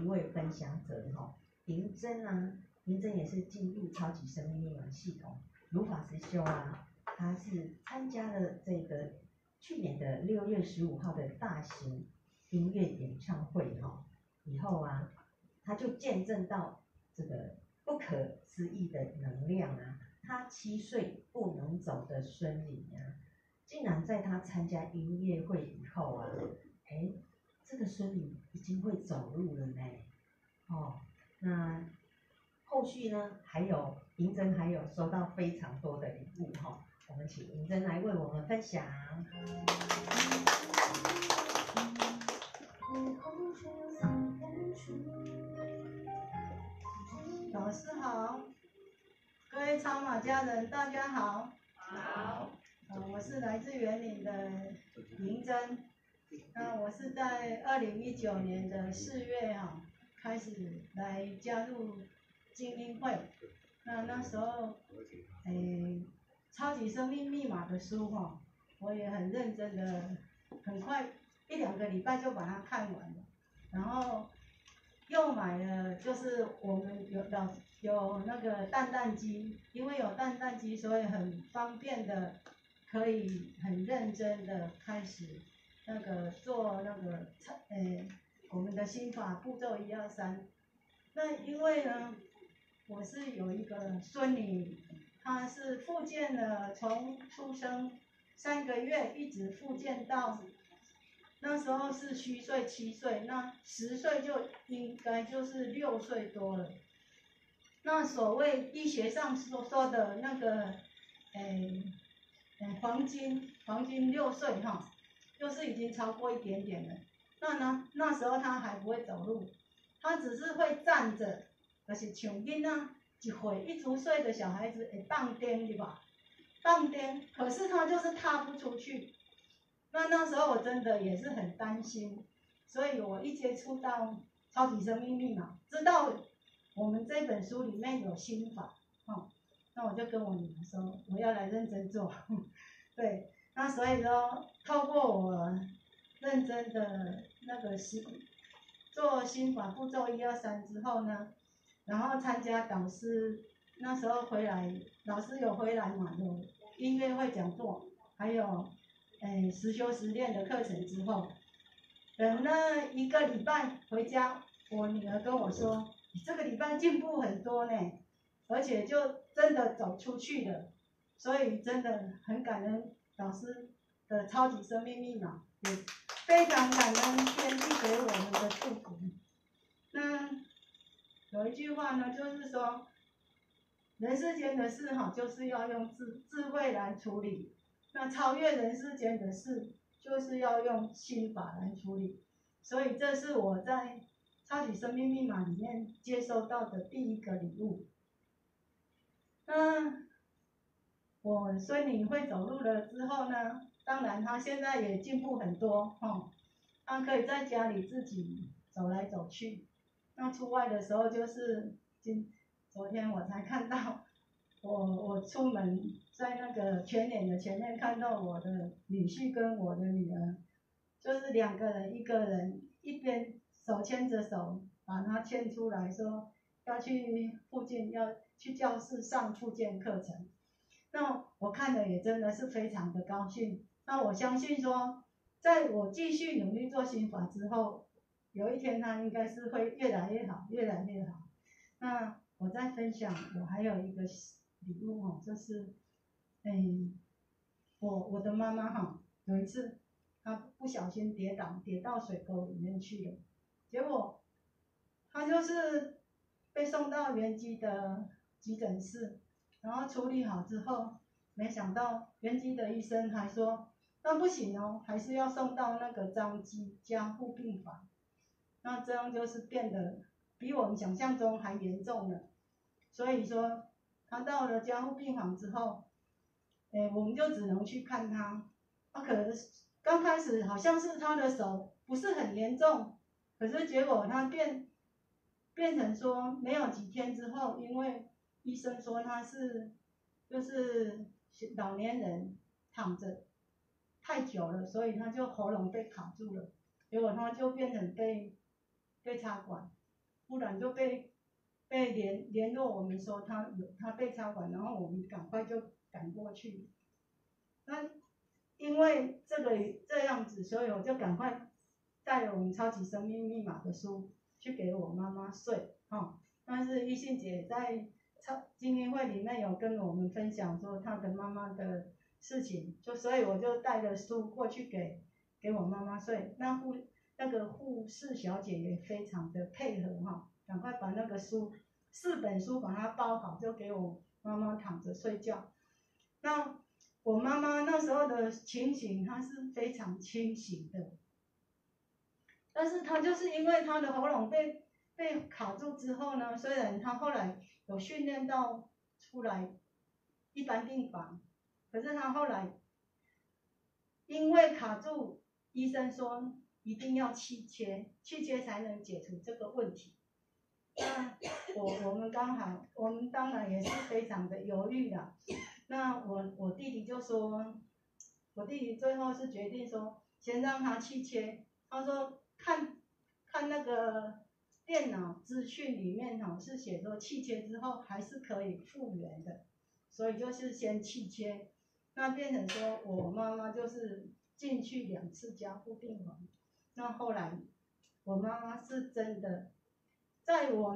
一位分享者哈，银针啊，银针也是进入超级生命密码系统，如法实修啊，他是参加了这个去年的6月15号的大型音乐演唱会哈，以后啊，他就见证到这个不可思议的能量啊，他7岁不能走的孙女啊，竟然在他参加音乐会以后啊，哎，这个孙女已经会走路了呢，哦，那后续呢，还有银针还有收到非常多的礼物哈、我们请银针来为我们分享。 老师好，各位超马家人大家好。好。我是来自园林的银针。那我是在2019年的4月开始来加入精英会。那时候，超级生命密码的书我也很认真的，很快1-2个礼拜就把它看完了，然后又买了，就是我们有那个蛋蛋机，因为有蛋蛋机，所以很方便的，可以很认真的开始那个做那个我们的心法步骤1、2、3。那因为呢，我是有一个孙女，她是复健了，从出生3个月一直复健到。那时候是虚岁7岁，那10岁就应该就是6岁多了。那所谓医学上所说的那个，黄金6岁就是已经超过一点点了。那时候他还不会走路，他只是会站着，就是像囡仔1足岁的小孩子会放颠对吧？放颠，可是他就是踏不出去。那时候我真的也是很担心，所以我一接触到超级生命密码，知道我们这本书里面有心法，那我就跟我女儿说，我要来认真做，对，那所以说透过我认真的那个做心法步骤1、2、3之后呢，然后参加导师那时候回来，老师有回来嘛，有音乐会讲座，还有。实修实练的课程之后，等那1个礼拜回家，我女儿跟我说：“你这个礼拜进步很多呢，而且就真的走出去了。”所以真的很感恩老师的超级生命密码，也非常感恩天地给我们的祝福。那有一句话呢，就是说，人世间的事就是要用智慧来处理。那超越人世间的事，就是要用心法来处理，所以这是我在超级生命密码里面接收到的第1个礼物。我孙女会走路了之后呢，当然她现在也进步很多她可以在家里自己走来走去。那出外的时候就是昨天我才看到。我出门在那个全脸的前面看到我的女婿跟我的女儿，就是2个人，1个人一边手牵着手，把他牵出来说要去复健，要去教室上复健课程。那我看了也真的是非常的高兴。那我相信说，在我继续努力做心法之后，有一天他应该是会越来越好，越来越好。那我再分享，我还有一个礼物就是，我的妈妈有一次，她不小心跌到水沟里面去了，结果她就是被送到原基的急诊室，然后处理好之后，没想到原基的医生还说，那不行哦，还是要送到那个彰基加护病房，那这样就是变得比我们想象中还严重了，所以说。他到了加护病房之后，我们就只能去看他。可能刚开始好像是他的手不是很严重，可是结果他变成说没有几天之后，因为医生说他是就是老年人躺着太久了，所以他就喉咙被卡住了，结果他就变成被插管。 忽然就被联络我们说他被插管，然后我们赶快就赶过去。那因为这样子，所以我就赶快带了我们超级生命密码的书去给我妈妈睡，但是一信姐在精英会里面有跟我们分享说她的妈妈的事情，所以我就带了书过去给我妈妈睡。那个护士小姐也非常的配合赶快把那个4本书把它包好，就给我妈妈躺着睡觉。那我妈妈那时候的情形，她是非常清醒的，但是她就是因为她的喉咙被卡住之后呢，虽然她后来有训练到出来一般病房，可是她后来因为卡住，医生说一定要气切才能解除这个问题。那我们当然也是非常的犹豫的。那我弟弟就说，我弟弟最后是决定说，先让他气切。他说看那个电脑资讯里面是写说气切之后还是可以复原的，所以就是先气切。那变成说我妈妈就是进去2次加护病房。那后来我妈妈是真的。在我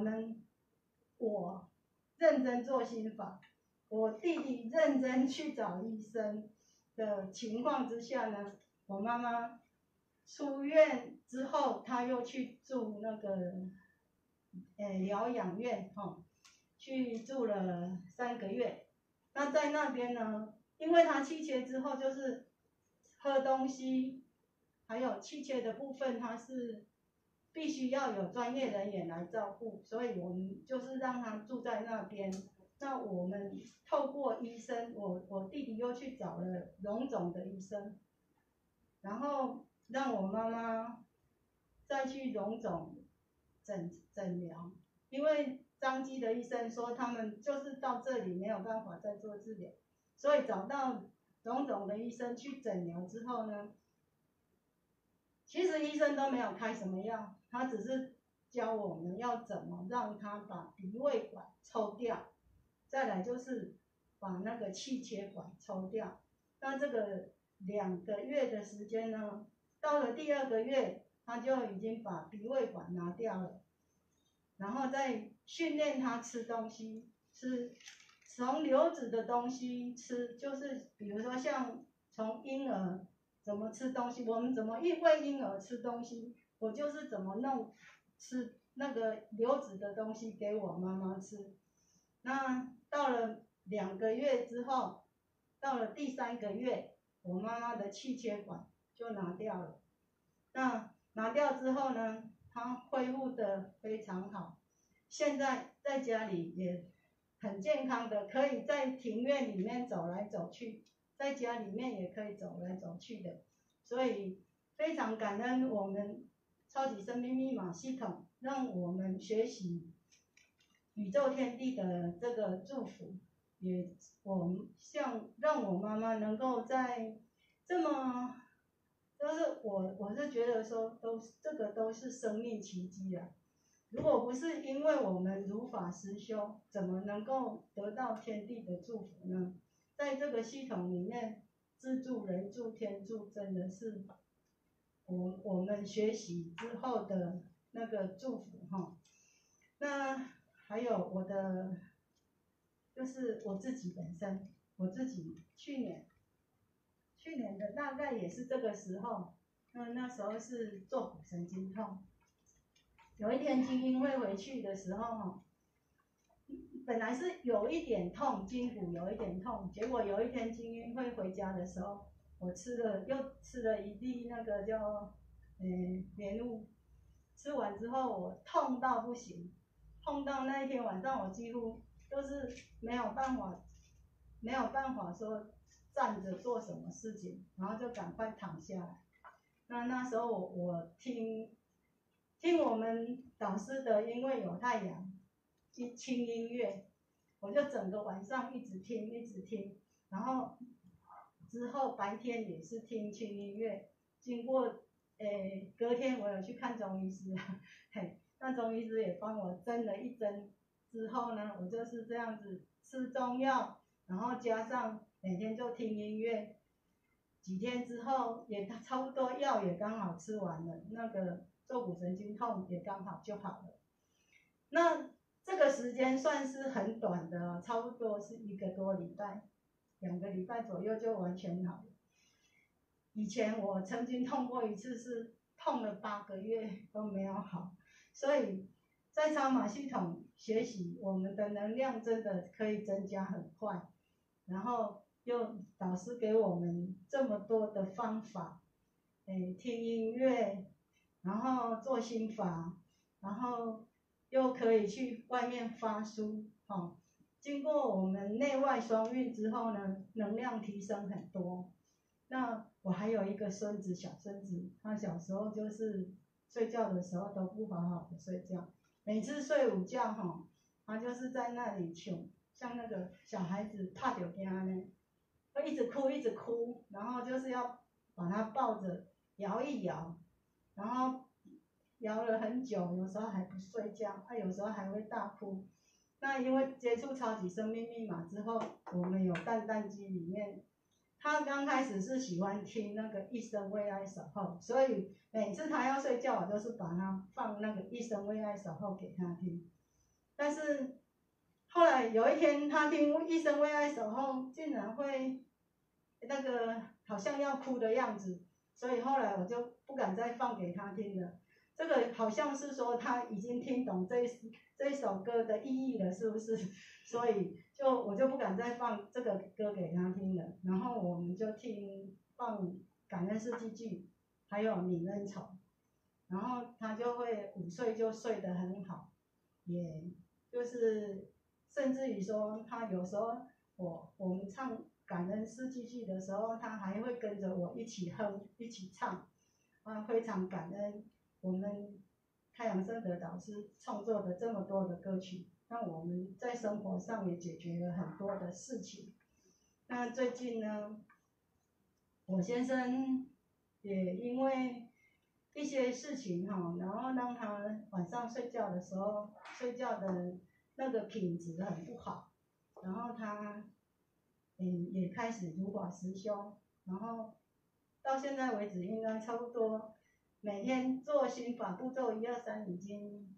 认真做心法，我弟弟认真去找医生的情况之下呢，我妈妈出院之后，她又去住那个疗养院去住了3个月。那在那边呢，因为她气切之后就是喝东西，还有气切的部分，它是必须要有专业人员来照顾，所以我们就是让他住在那边。那我们透过医生，我弟弟又去找了荣总的医生，然后让我妈妈再去荣总诊疗，因为张基的医生说他们就是到这里没有办法再做治疗，所以找到荣总的医生去诊疗之后呢，其实医生都没有开什么药，他只是教我们要怎么让他把鼻胃管抽掉，再来就是把那个气切管抽掉。那这个2个月的时间呢，到了第2个月，他就已经把鼻胃管拿掉了，然后再训练他吃东西，从流质的东西吃，就是比如说像从婴儿怎么吃东西，我们怎么喂婴儿吃东西，我就是怎么吃那个流质的东西给我妈妈吃。那到了2个月之后，到了第3个月，我妈妈的气切管就拿掉了。那拿掉之后呢，她恢复的非常好，现在在家里也很健康的，可以在庭院里面走来走去，在家里面也可以走来走去的。所以非常感恩我们超级生命密码系统，让我们学习宇宙天地的这个祝福，也让我妈妈能够在这么，就是我是觉得说这个都是生命奇迹啊。如果不是因为我们如法实修，怎么能够得到天地的祝福呢？在这个系统里面，自助、人助、天助，真的是我们学习之后的那个祝福那还有就是我自己本身，我自己去年的大概也是这个时候，那时候是坐骨神经痛。有一天精英会回去的时候本来是有一点痛，筋骨有一点痛，结果有一天精英会回家的时候，我又吃了一粒那个叫莲雾，吃完之后我痛到不行，痛到那一天晚上我几乎就是没有办法说站着做什么事情，然后就赶快躺下来。那时候我听我们导师的因为有太阳轻音乐，我就整个晚上一直听，然后之后白天也是听轻音乐。经过隔天我有去看中医师嘿， 那中医师也帮我针了一针，之后呢，我就是这样子吃中药，然后加上每天就听音乐，几天之后也差不多药也刚好吃完了，那个坐骨神经痛也刚好就好了。那这个时间算是很短的哦，差不多是1个多礼拜，2个礼拜左右就完全好了。以前我曾经痛过一次，是痛了8个月都没有好，所以在超马系统学习，我们的能量真的可以增加很快，然后又导师给我们这么多的方法，听音乐，然后做心法，然后又可以去外面发书，经过我们内外双运之后呢，能量提升很多。那我还有一个孙子，小孙子，他小时候就是睡觉的时候都不好好的睡觉，每次睡午觉他就是在那里糗，像那个小孩子怕丢惊呢，会一直哭一直哭，然后就是要把他抱着摇一摇，然后摇了很久，有时候还不睡觉，他有时候还会大哭。那因为接触超级生命密码之后，我们有蛋蛋机里面。他刚开始是喜欢听那个一生为爱守候，所以每次他要睡觉，我就是把他放那个一生为爱守候给他听。但是后来有一天，他听一生为爱守候，竟然会那个好像要哭的样子，所以后来我就不敢再放给他听了。这个好像是说他已经听懂这一首歌的意义了，是不是？所以我就不敢再放这个歌给他听了。然后我们就放感恩四季剧，还有泯恩仇，然后他就会5岁就睡得很好，也就是甚至于说他有时候我们唱感恩四季剧的时候，他还会跟着我一起哼一起唱，非常感恩。我们太阳圣德导师创作的这么多的歌曲，让我们在生活上也解决了很多的事情。那最近呢，我先生也因为一些事情然后让他晚上睡觉的时候，睡觉的那个品质很不好，然后他也开始如法实修，然后到现在为止应该差不多。每天做心法步骤1、2、3已经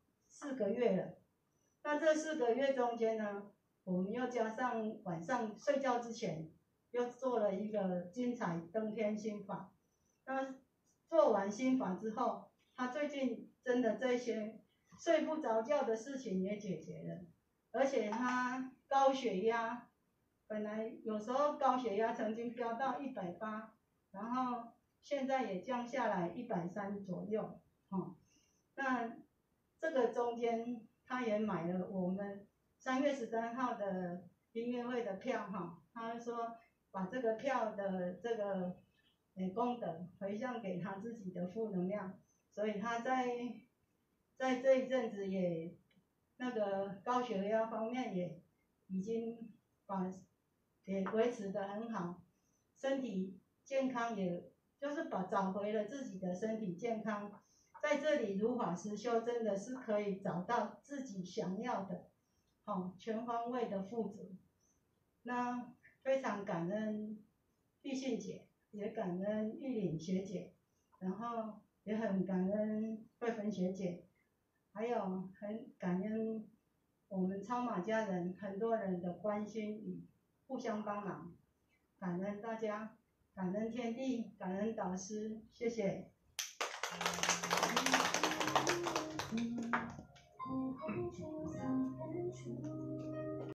4个月了。那这4个月中间呢，我们又加上晚上睡觉之前，又做了一个精彩登天心法。那做完心法之后，他最近真的这些睡不着觉的事情也解决了，而且他高血压，本来有时候高血压曾经飙到180，然后现在也降下来130左右，那这个中间他也买了我们3月13号的音乐会的票他说把这个票的这个功德回向给他自己的负能量，所以他在这一阵子也那个高血压方面也已经也维持得很好，身体健康也就是找回了自己的身体健康。在这里如法实修真的是可以找到自己想要的全方位的富足。那非常感恩玉信姐，也感恩玉岭学姐，然后也很感恩慧芬学姐，还有很感恩我们超马家人很多人的关心与互相帮忙，感恩大家，感恩天地，感恩导师，谢谢。